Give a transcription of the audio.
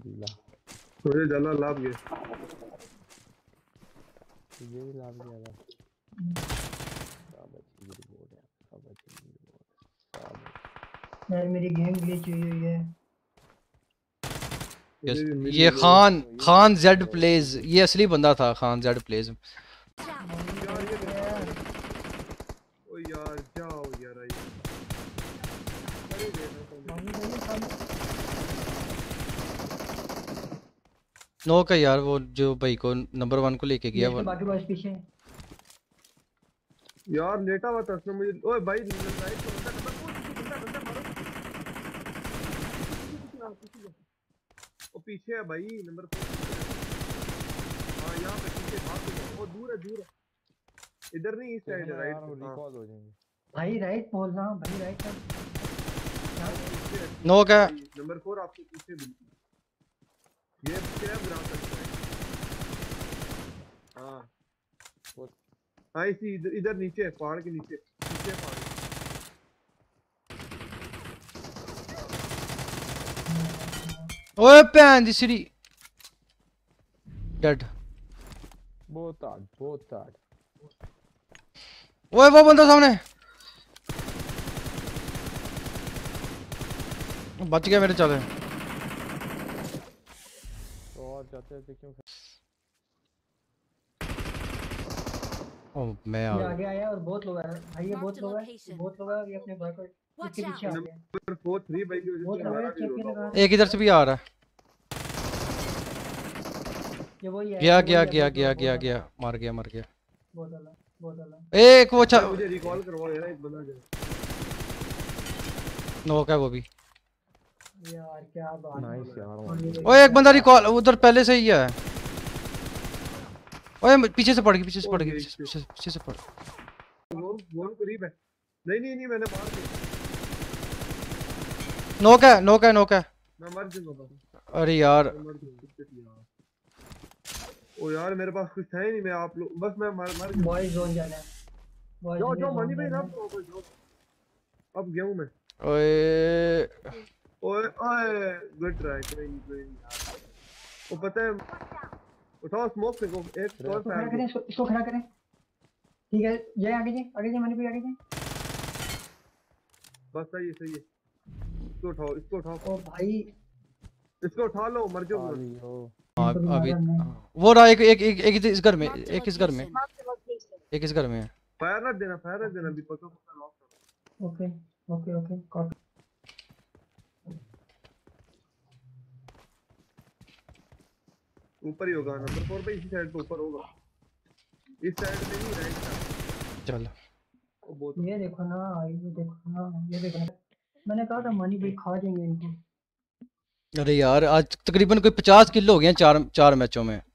अल्लाह मुझे जला लाभ गया ये भी लाभ गया था शाबाश की रिपोर्ट है शाबाश की रिपोर्ट शाबाश यार मेरी गेम ग्लिच हुई है। ये खान जेड प्लेज, ये असली बंदा था खान जेड प्लेज। ओ यार जाओ यार नो का यार वो जो भाई को नंबर 1 को लेके गया वो बाकी बॉयज पीछे यार लेटा हुआ था उसने मुझे। ओए भाई राइट को बंदा मारो। ओ पीछे है भाई नंबर 4। हां यहां पे पीछे भाग के वो दूर है इधर नहीं इस साइड है राइट। रिकॉल हो जाएंगे भाई राइट बोल रहा हूं भाई राइट कर। नो का नंबर 4 आपके पीछे बिल्कुल ये क्या ग्राउंड है। हां हां इसी इधर नीचे पहाड़ के नीचे पहाड़। ओए पैन दी सीढ़ी डेड। बहुत हार्ड ओए वो बंदा सामने बच गया मेरे चले। और जाते क्यों ओ मैं ये आगे आया और बहुत लोग है भाई ये बहुत लोग है ये अपने भाई को इसके पीछे आ गया। नंबर 4 3 भाई की वजह से हमारा भी रोना हुआ। एक इधर से भी आ रहा है। ये वही है गया मर गया बहुत अलग एक वो मुझे रिकॉल करवाओ यार एक बंदा जो नो का वो भी यार क्या बात नाइस यार ओए एक बंदा रिकॉल उधर पहले से ही है। ओए पीछे से पड़ गई पीछे से पड़। वो करीब है। नहीं मैंने मार दिया। नो का मैं मर जाऊंगा। अरे यार ओ यार मेरे पास कुछ है ही नहीं। मैं आप लोग बस मैं मर गया। बॉयज जोन जाना है जो मनी भाई ना अब गया हूं मैं। ओए गुड ट्राई कोई नहीं यार। वो पता है उठाओ स्मोक से को एक और खड़ा करें इसको खड़ा करें ठीक है। ये आगे जी मनी भाई आगे जी बस सही है इसको उठाओ ओ भाई इसको उठा लो मर जाओ। अभी वो रहा एक इस घर में एक इस घर में है। फायर रख देना भी पता लॉक करो। ओके कॉपी ऊपर ही होगा नंबर 4 पे इसी साइड पे ऊपर होगा। इस साइड पे नहीं राइट साइड। चल ये देखो ना मैंने कहा था मनी भाई खा जाएंगे इनको। अरे यार आज तकरीबन कोई 50 किलो हो गए हैं चार मैचों में।